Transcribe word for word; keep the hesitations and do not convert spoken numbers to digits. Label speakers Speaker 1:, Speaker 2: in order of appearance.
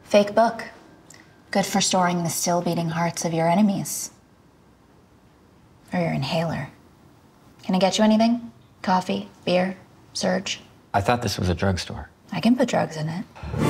Speaker 1: Fake book. Good for storing the still beating hearts of your enemies. Or your inhaler. Can I get you anything? Coffee, beer, Surge?
Speaker 2: I thought this was a drugstore.
Speaker 1: I can put drugs in it.